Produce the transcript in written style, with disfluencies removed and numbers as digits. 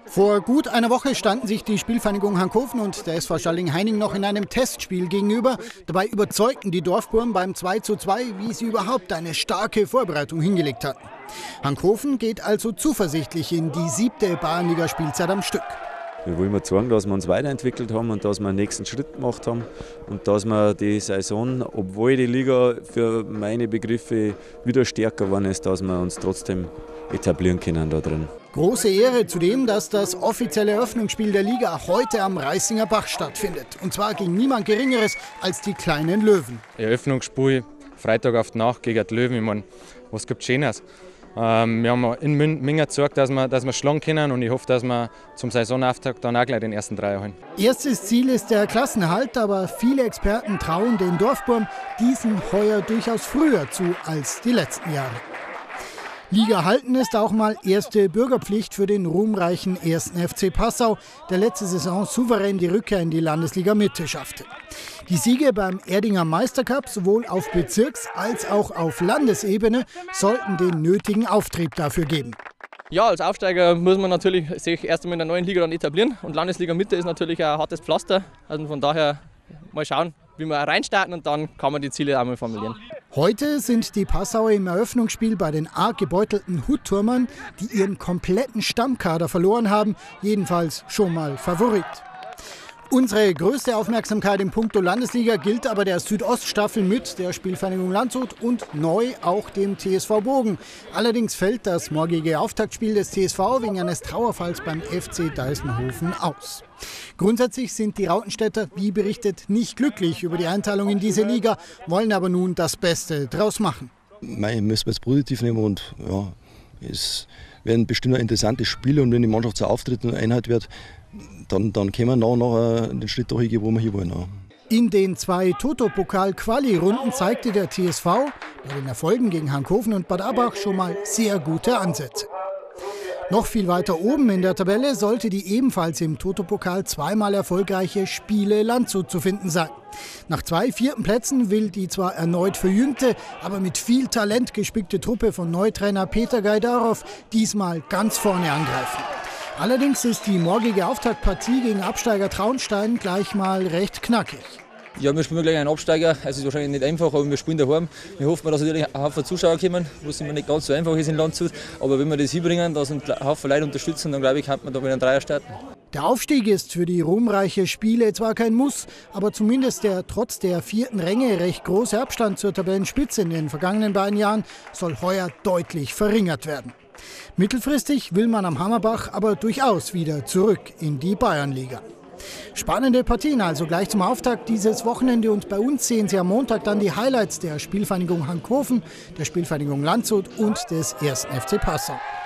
Vor gut einer Woche standen sich die Spielvereinigung Hankhofen und der SV Schalling-Heining noch in einem Testspiel gegenüber. Dabei überzeugten die Dorfbuben beim 2:2, wie sie überhaupt eine starke Vorbereitung hingelegt hatten. Hankhofen geht also zuversichtlich in die 7. Bayernligaspielzeit am Stück. Wir wollen zeigen, dass wir uns weiterentwickelt haben und dass wir einen nächsten Schritt gemacht haben und dass wir die Saison, obwohl die Liga für meine Begriffe wieder stärker geworden ist, dass wir uns trotzdem etablieren können da drin. Große Ehre zudem, dass das offizielle Eröffnungsspiel der Liga heute am Reißinger Bach stattfindet. Und zwar gegen niemand Geringeres als die kleinen Löwen. Eröffnungsspiel Freitag auf die Nacht gegen die Löwen. Ich meine, was gibt es Schönes? Wir haben in Mingen gezeigt, dass wir schlagen können und ich hoffe, dass wir zum Saisonauftakt dann auch gleich den ersten Dreier holen. Erstes Ziel ist der Klassenerhalt, aber viele Experten trauen den Dorfburm diesen heuer durchaus früher zu als die letzten Jahre. Liga halten ist auch mal erste Bürgerpflicht für den ruhmreichen 1. FC Passau, der letzte Saison souverän die Rückkehr in die Landesliga Mitte schaffte. Die Siege beim Erdinger Meistercup sowohl auf Bezirks- als auch auf Landesebene sollten den nötigen Auftrieb dafür geben. Ja, als Aufsteiger muss man natürlich sich erst einmal in der neuen Liga dann etablieren und Landesliga Mitte ist natürlich ein hartes Pflaster. Also von daher mal schauen, wie wir reinstarten und dann kann man die Ziele auch mal formulieren. Heute sind die Passauer im Eröffnungsspiel bei den arg gebeutelten Hutturmern, die ihren kompletten Stammkader verloren haben, jedenfalls schon mal Favorit. Unsere größte Aufmerksamkeit in puncto Landesliga gilt aber der Südoststaffel mit der Spielvereinigung Landshut und neu auch dem TSV Bogen. Allerdings fällt das morgige Auftaktspiel des TSV wegen eines Trauerfalls beim FC Deisenhofen aus. Grundsätzlich sind die Rautenstädter, wie berichtet, nicht glücklich über die Einteilung in diese Liga, wollen aber nun das Beste draus machen. Müssen wir es positiv nehmen und ja, es werden bestimmt interessante Spiele und wenn die Mannschaft so auftritt und Einheit wird, dann können wir nachher den Schritt durchgehen, wo wir hier wollen. In den 2 Toto-Pokal-Quali-Runden zeigte der TSV bei den Erfolgen gegen Hankhofen und Bad Abbach schon mal sehr gute Ansätze. Noch viel weiter oben in der Tabelle sollte die ebenfalls im Toto-Pokal zweimal erfolgreiche Spiele Landshut zu finden sein. Nach 2 4. Plätzen will die zwar erneut verjüngte, aber mit viel Talent gespickte Truppe von Neutrainer Peter Gajdarov diesmal ganz vorne angreifen. Allerdings ist die morgige Auftaktpartie gegen Absteiger Traunstein gleich mal recht knackig. Ja, wir spielen gleich einen Absteiger. Es ist wahrscheinlich nicht einfach, aber wir spielen daheim. Wir hoffen, dass natürlich ein Haufen Zuschauer kommen, was immer nicht ganz so einfach ist in Landshut. Aber wenn wir das hinbringen, dass uns ein Haufen Leute unterstützen, dann glaube ich, kann man da mit einem Dreier starten. Der Aufstieg ist für die ruhmreiche Spiele zwar kein Muss, aber zumindest der trotz der 4. Ränge recht große Abstand zur Tabellenspitze in den vergangenen beiden Jahren soll heuer deutlich verringert werden. Mittelfristig will man am Hammerbach aber durchaus wieder zurück in die Bayernliga. Spannende Partien also gleich zum Auftakt dieses Wochenende und bei uns sehen Sie am Montag dann die Highlights der Spielvereinigung Hankhofen, der Spielvereinigung Landshut und des 1. FC Passau.